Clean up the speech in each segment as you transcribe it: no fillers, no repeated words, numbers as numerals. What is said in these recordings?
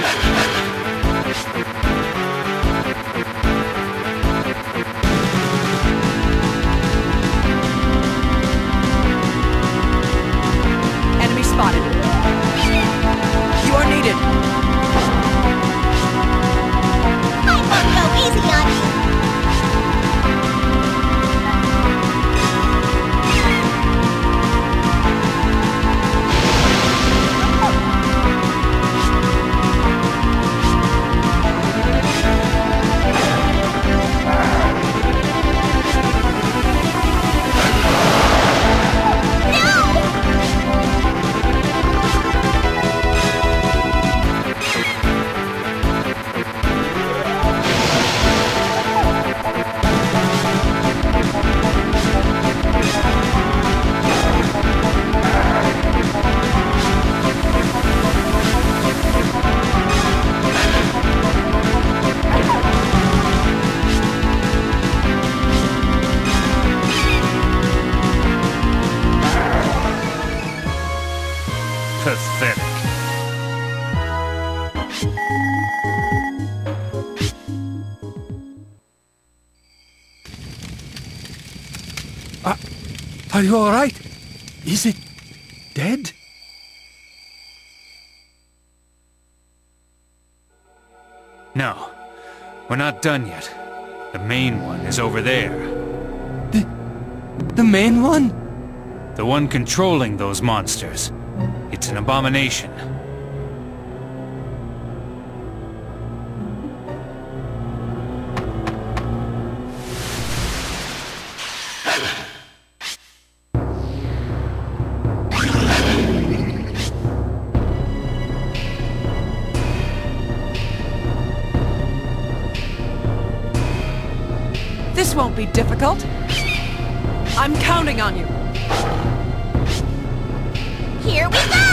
Enemy spotted. You are needed. I won't go easy on you. Pathetic. Are you all right? Is it dead? No, we're not done yet. The main one is over there. The main one? The one controlling those monsters. It's an abomination. This won't be difficult. I'm counting on you. Here we go!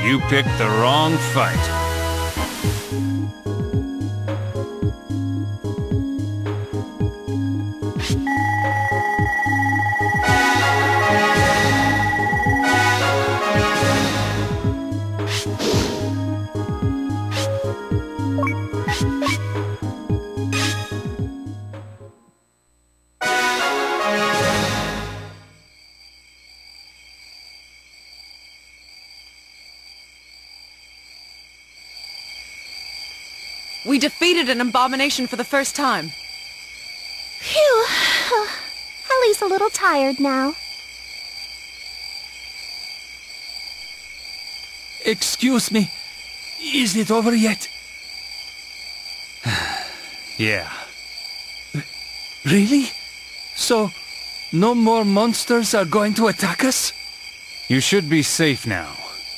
You picked the wrong fight. We defeated an abomination for the first time. Phew. Ellie's a little tired now. Excuse me. Is it over yet? Yeah. Really? So, no more monsters are going to attack us? You should be safe now.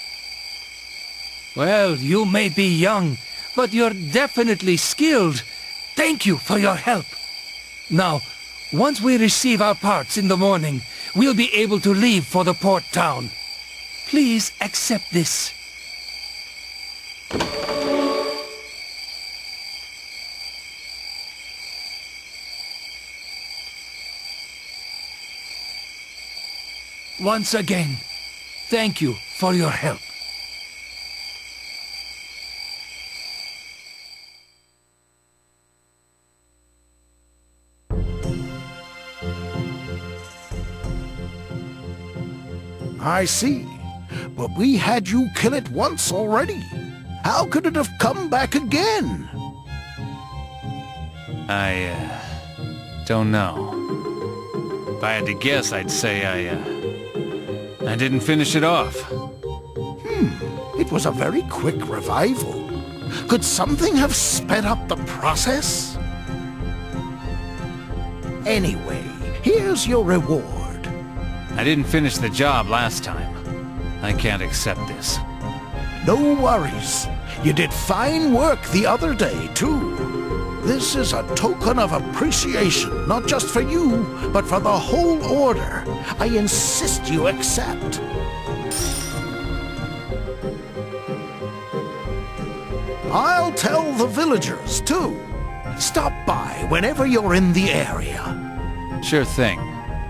Well, you may be young, but you're definitely skilled. Thank you for your help. Now, once we receive our parts in the morning, we'll be able to leave for the port town. Please accept this. Once again, thank you for your help. I see. But we had you kill it once already. How could it have come back again? I, don't know. If I had to guess, I'd say I didn't finish it off. It was a very quick revival. Could something have sped up the process? Anyway, here's your reward. I didn't finish the job last time. I can't accept this. No worries. You did fine work the other day, too. This is a token of appreciation, not just for you, but for the whole order. I insist you accept. I'll tell the villagers, too. Stop by whenever you're in the area. Sure thing.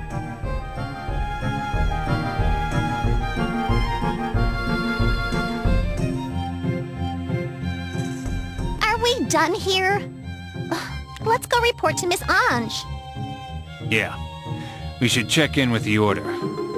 Are we done here? Let's go report to Miss Ange. Yeah. We should check in with the order.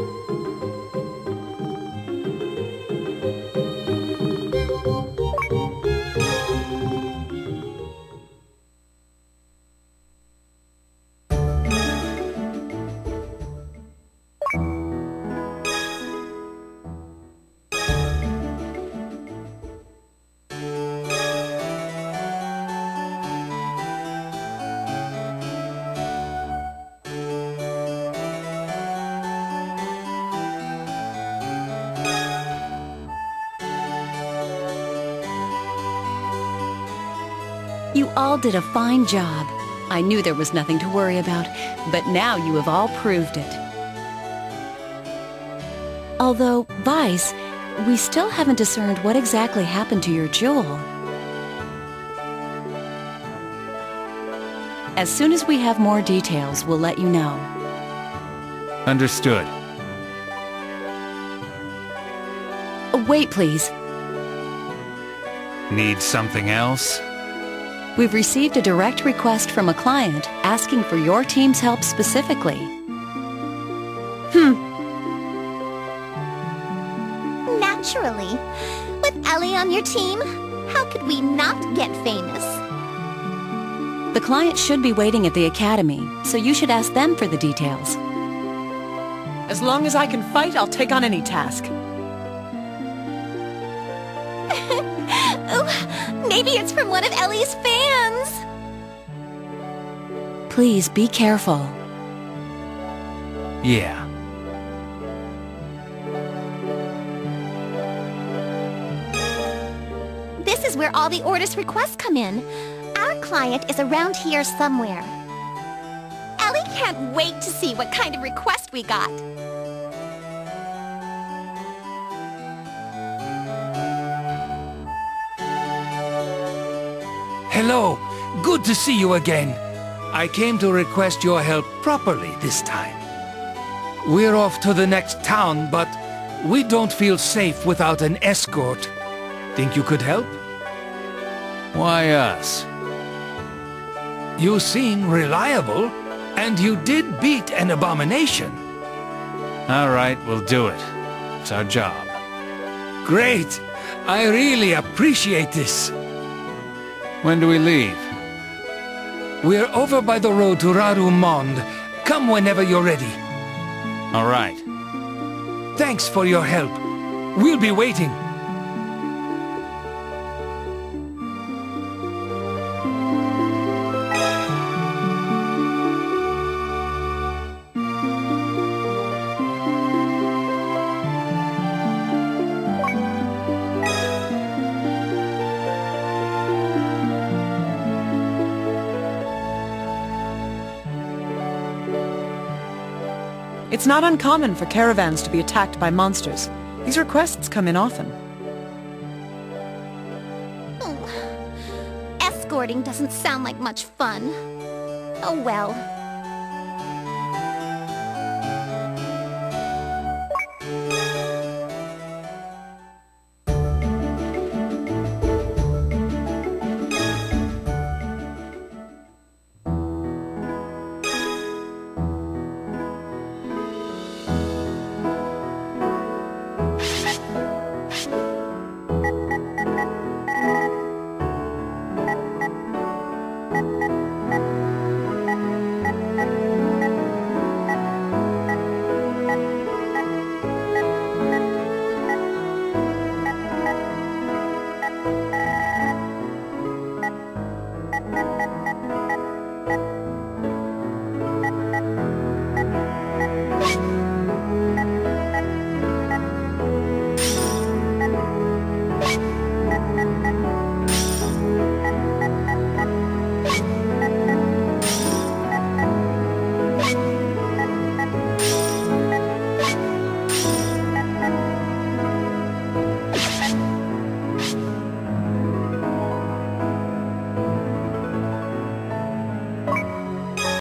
You all did a fine job. I knew there was nothing to worry about, but now you have all proved it. Although, Vice, we still haven't discerned what exactly happened to your jewel. As soon as we have more details, we'll let you know. Understood. Wait, please. Need something else? We've received a direct request from a client asking for your team's help specifically. Naturally. With Ellie on your team, how could we not get famous? The client should be waiting at the academy, so you should ask them for the details. As long as I can fight, I'll take on any task. Oh, maybe it's from one of Ellie's fans. Please be careful. Yeah. This is where all the orders requests come in. Our client is around here somewhere. Ellie can't wait to see what kind of request we got. Hello. Good to see you again. I came to request your help properly this time. We're off to the next town, but we don't feel safe without an escort. Think you could help? Why us? You seem reliable, and you did beat an abomination. All right, we'll do it. It's our job. Great! I really appreciate this. When do we leave? We're over by the road to Rarumond. Come whenever you're ready. All right. Thanks for your help. We'll be waiting. It's not uncommon for caravans to be attacked by monsters. These requests come in often. Escorting doesn't sound like much fun. Oh well.